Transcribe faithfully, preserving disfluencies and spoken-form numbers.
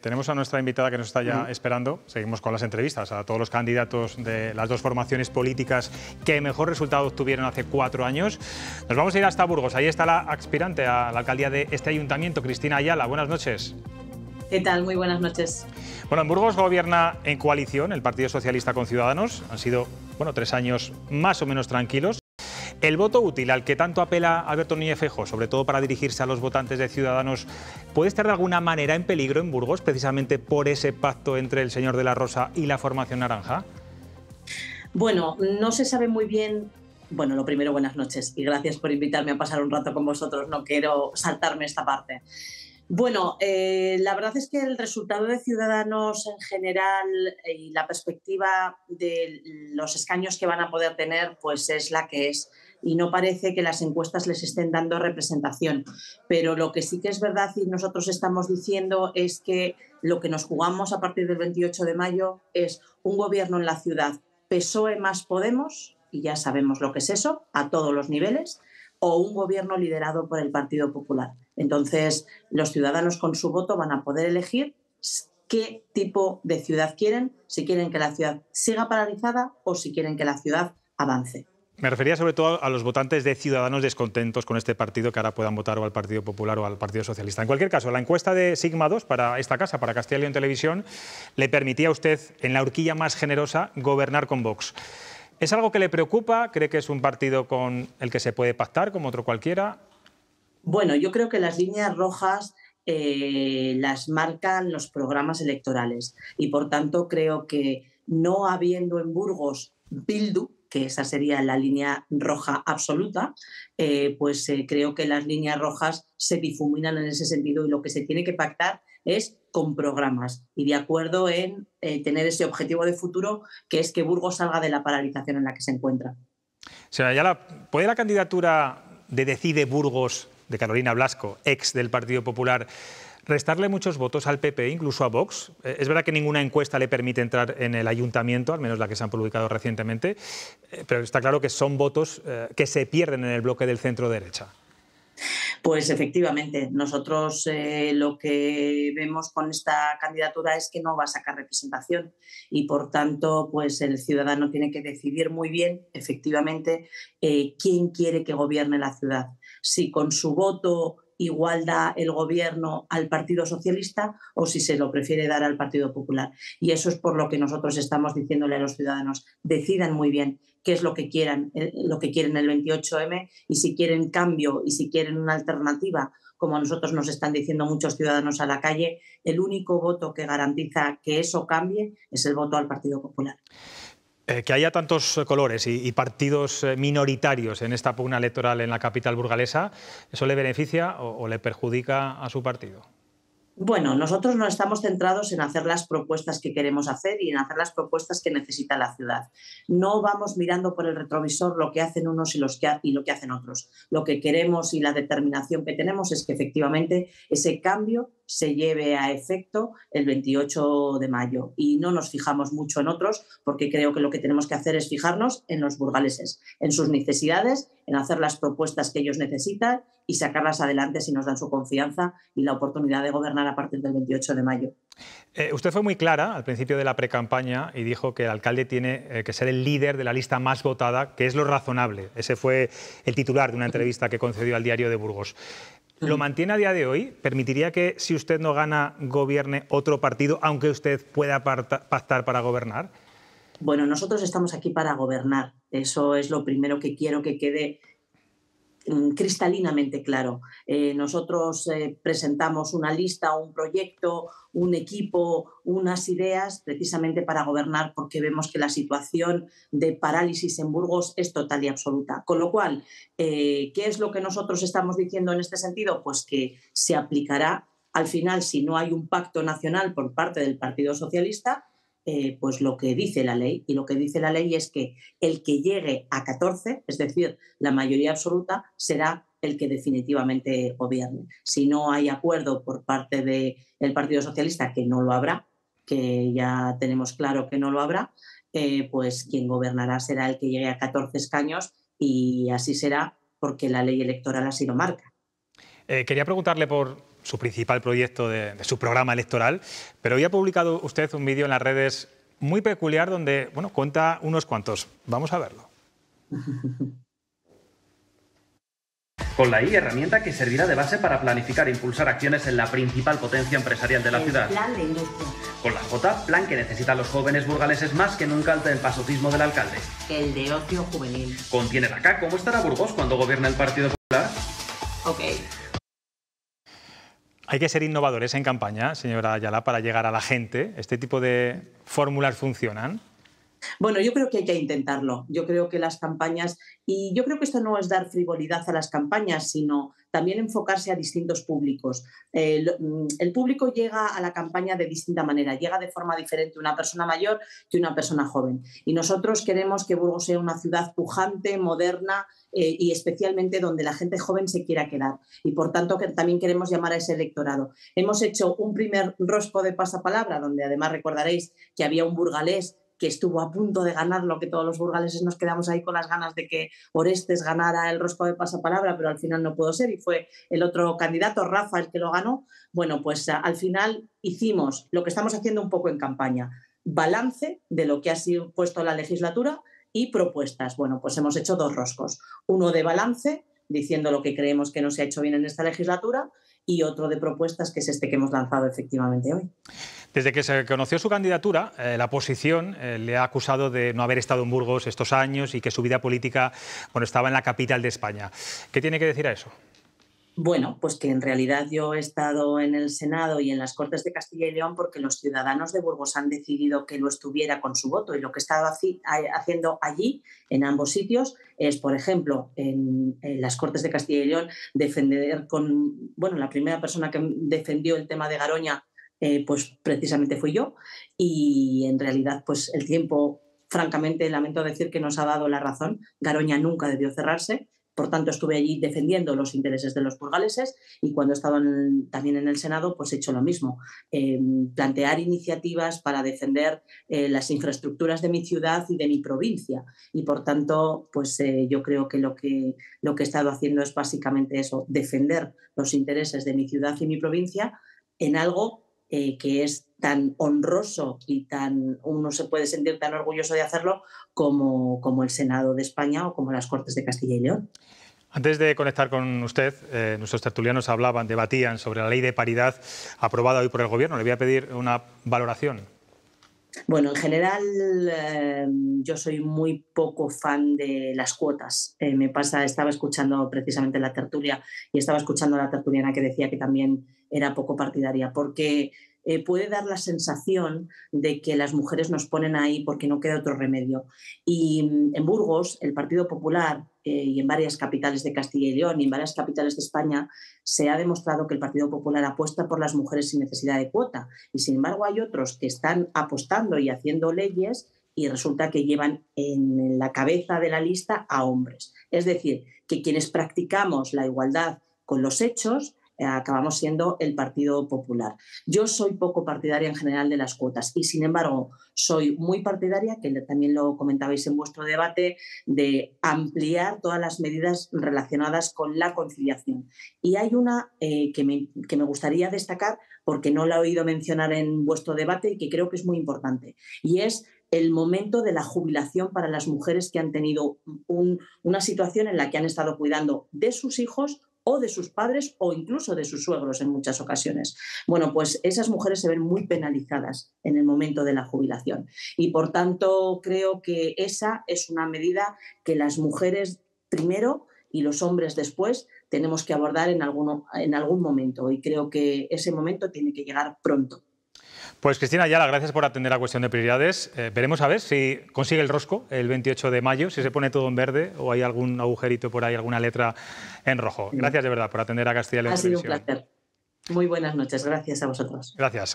tenemos a nuestra invitada que nos está ya esperando. Seguimos con las entrevistas a todos los candidatos de las dos formaciones políticas que mejor resultado obtuvieron hace cuatro años. Nos vamos a ir hasta Burgos. Ahí está la aspirante a la alcaldía de este ayuntamiento, Cristina Ayala. Buenas noches. ¿Qué tal? Muy buenas noches. Bueno, en Burgos gobierna en coalición el Partido Socialista con Ciudadanos. Han sido, bueno, tres años más o menos tranquilos. El voto útil al que tanto apela Alberto Núñez Feijóo, sobre todo para dirigirse a los votantes de Ciudadanos, ¿puede estar de alguna manera en peligro en Burgos, precisamente por ese pacto entre el señor de la Rosa y la formación naranja? Bueno, no se sabe muy bien. Bueno, lo primero, buenas noches y gracias por invitarme a pasar un rato con vosotros. No quiero saltarme esta parte. Bueno, eh, la verdad es que el resultado de Ciudadanos en general y la perspectiva de los escaños que van a poder tener, pues es la que es. Y no parece que las encuestas les estén dando representación. Pero lo que sí que es verdad y nosotros estamos diciendo es que lo que nos jugamos a partir del veintiocho de mayo es un gobierno en la ciudad P S O E más Podemos, y ya sabemos lo que es eso, a todos los niveles, o un gobierno liderado por el Partido Popular. Entonces, los ciudadanos con su voto van a poder elegir qué tipo de ciudad quieren, si quieren que la ciudad siga paralizada o si quieren que la ciudad avance. Me refería sobre todo a los votantes de Ciudadanos descontentos con este partido que ahora puedan votar o al Partido Popular o al Partido Socialista. En cualquier caso, la encuesta de Sigma dos para esta casa, para Castilla y León Televisión, le permitía a usted, en la horquilla más generosa, gobernar con Vox. ¿Es algo que le preocupa? ¿Cree que es un partido con el que se puede pactar, como otro cualquiera? Bueno, yo creo que las líneas rojas eh, las marcan los programas electorales y, por tanto, creo que no habiendo en Burgos Bildu, que esa sería la línea roja absoluta, eh, pues eh, creo que las líneas rojas se difuminan en ese sentido y lo que se tiene que pactar es con programas y de acuerdo en eh, tener ese objetivo de futuro que es que Burgos salga de la paralización en la que se encuentra. Señora Ayala, ¿puede la candidatura de Decide Burgos de Carolina Blasco, ex del Partido Popular, restarle muchos votos al P P, incluso a Vox? Es verdad que ninguna encuesta le permite entrar en el ayuntamiento, al menos la que se han publicado recientemente, pero está claro que son votos eh, que se pierden en el bloque del centro-derecha. Pues efectivamente, nosotros eh, lo que vemos con esta candidatura es que no va a sacar representación y por tanto pues el ciudadano tiene que decidir muy bien efectivamente eh, quién quiere que gobierne la ciudad. Si con su voto igual da el gobierno al Partido Socialista o si se lo prefiere dar al Partido Popular. Y eso es por lo que nosotros estamos diciéndole a los ciudadanos, decidan muy bien qué es lo que quieran, lo que quieren el veintiocho eme y si quieren cambio y si quieren una alternativa, como a nosotros nos están diciendo muchos ciudadanos a la calle, el único voto que garantiza que eso cambie es el voto al Partido Popular. Eh, que haya tantos colores y, y partidos minoritarios en esta pugna electoral en la capital burgalesa, ¿eso le beneficia o, o le perjudica a su partido? Bueno, nosotros no estamos centrados en hacer las propuestas que queremos hacer y en hacer las propuestas que necesita la ciudad. No vamos mirando por el retrovisor lo que hacen unos y, los que, y lo que hacen otros. Lo que queremos y la determinación que tenemos es que efectivamente ese cambio se lleve a efecto el veintiocho de mayo y no nos fijamos mucho en otros porque creo que lo que tenemos que hacer es fijarnos en los burgaleses, en sus necesidades, en hacer las propuestas que ellos necesitan y sacarlas adelante si nos dan su confianza y la oportunidad de gobernar a partir del veintiocho de mayo. Eh, usted fue muy clara al principio de la precampaña y dijo que el alcalde tiene eh, que ser el líder de la lista más votada, que es lo razonable. Ese fue el titular de una entrevista que concedió al Diario de Burgos. ¿Lo mantiene a día de hoy? ¿Permitiría que, si usted no gana, gobierne otro partido, aunque usted pueda pactar para gobernar? Bueno, nosotros estamos aquí para gobernar. Eso es lo primero que quiero que quede cristalinamente claro. Eh, nosotros eh, presentamos una lista, un proyecto, un equipo, unas ideas precisamente para gobernar porque vemos que la situación de parálisis en Burgos es total y absoluta. Con lo cual, eh, ¿qué es lo que nosotros estamos diciendo en este sentido? Pues que se aplicará al final, si no hay un pacto nacional por parte del Partido Socialista, Eh, pues lo que dice la ley. Y lo que dice la ley es que el que llegue a catorce, es decir, la mayoría absoluta, será el que definitivamente gobierne. Si no hay acuerdo por parte del Partido Socialista, que no lo habrá, que ya tenemos claro que no lo habrá, eh, pues quien gobernará será el que llegue a catorce escaños y así será porque la ley electoral así lo marca. Eh, quería preguntarle por su principal proyecto de, de su programa electoral, pero hoy ha publicado usted un vídeo en las redes muy peculiar donde, bueno, cuenta unos cuantos. Vamos a verlo. Con la I, herramienta que servirá de base para planificar e impulsar acciones en la principal potencia empresarial de la el ciudad. Plan de industria. Con la J, plan que necesitan los jóvenes burgaleses más que nunca ante el pasotismo del alcalde. El de ocio juvenil. Contiene la K, ¿cómo estará Burgos cuando gobierne el Partido Popular? Ok. Hay que ser innovadores en campaña, señora Ayala, para llegar a la gente. ¿Este tipo de fórmulas funcionan? Bueno, yo creo que hay que intentarlo. Yo creo que las campañas, y yo creo que esto no es dar frivolidad a las campañas, sino también enfocarse a distintos públicos. El, el público llega a la campaña de distinta manera, llega de forma diferente una persona mayor que una persona joven. Y nosotros queremos que Burgos sea una ciudad pujante, moderna eh, y especialmente donde la gente joven se quiera quedar. Y por tanto que también queremos llamar a ese electorado. Hemos hecho un primer rosco de pasapalabra, donde además recordaréis que había un burgalés que estuvo a punto de ganar, lo que todos los burgaleses nos quedamos ahí con las ganas de que Orestes ganara el rosco de pasapalabra, pero al final no pudo ser y fue el otro candidato, Rafa, el que lo ganó. Bueno, pues al final hicimos lo que estamos haciendo un poco en campaña, balance de lo que ha sido puesto la legislatura y propuestas. Bueno, pues hemos hecho dos roscos, uno de balance, diciendo lo que creemos que no se ha hecho bien en esta legislatura, y otro de propuestas, que es este que hemos lanzado efectivamente hoy. Desde que se conoció su candidatura, eh, la oposición eh, le ha acusado de no haber estado en Burgos estos años y que su vida política, bueno, estaba en la capital de España. ¿Qué tiene que decir a eso? Bueno, pues que en realidad yo he estado en el Senado y en las Cortes de Castilla y León porque los ciudadanos de Burgos han decidido que lo estuviera con su voto, y lo que he estado haciendo allí, en ambos sitios, es, por ejemplo, en, en las Cortes de Castilla y León, defender con, bueno, la primera persona que defendió el tema de Garoña, eh, pues precisamente fui yo, y en realidad pues el tiempo, francamente, lamento decir que nos ha dado la razón. Garoña nunca debió cerrarse. Por tanto, estuve allí defendiendo los intereses de los burgaleses, y cuando estaba en, también en el Senado, pues he hecho lo mismo. Eh, plantear iniciativas para defender eh, las infraestructuras de mi ciudad y de mi provincia. Y por tanto, pues eh, yo creo que lo, que lo que he estado haciendo es básicamente eso, defender los intereses de mi ciudad y mi provincia en algo eh, que es tan honroso y tan uno se puede sentir tan orgulloso de hacerlo como, como el Senado de España o como las Cortes de Castilla y León. Antes de conectar con usted, eh, nuestros tertulianos hablaban, debatían sobre la ley de paridad aprobada hoy por el Gobierno. Le voy a pedir una valoración. Bueno, en general eh, yo soy muy poco fan de las cuotas. Eh, me pasa, estaba escuchando precisamente la tertulia y estaba escuchando a la tertuliana que decía que también era poco partidaria, porque eh, puede dar la sensación de que las mujeres nos ponen ahí porque no queda otro remedio. Y en Burgos, el Partido Popular, eh, y en varias capitales de Castilla y León y en varias capitales de España, se ha demostrado que el Partido Popular apuesta por las mujeres sin necesidad de cuota. Y sin embargo hay otros que están apostando y haciendo leyes y resulta que llevan en la cabeza de la lista a hombres. Es decir, que quienes practicamos la igualdad con los hechos eh, acabamos siendo el Partido Popular. Yo soy poco partidaria en general de las cuotas y, sin embargo, soy muy partidaria, que también lo comentabais en vuestro debate, de ampliar todas las medidas relacionadas con la conciliación. Y hay una eh, que, me, que me gustaría destacar porque no la he oído mencionar en vuestro debate y que creo que es muy importante, y es el momento de la jubilación para las mujeres que han tenido un, una situación en la que han estado cuidando de sus hijos o de sus padres o incluso de sus suegros en muchas ocasiones. Bueno, pues esas mujeres se ven muy penalizadas en el momento de la jubilación y, por tanto, creo que esa es una medida que las mujeres primero y los hombres después tenemos que abordar en, alguno, en algún momento, y creo que ese momento tiene que llegar pronto. Pues Cristina Ayala, gracias por atender a Cuestión de Prioridades. Eh, veremos a ver si consigue el rosco el veintiocho de mayo, si se pone todo en verde o hay algún agujerito por ahí, alguna letra en rojo. Gracias de verdad por atender a Castilla y León. Ha sido un placer. Muy buenas noches. Gracias a vosotros. Gracias.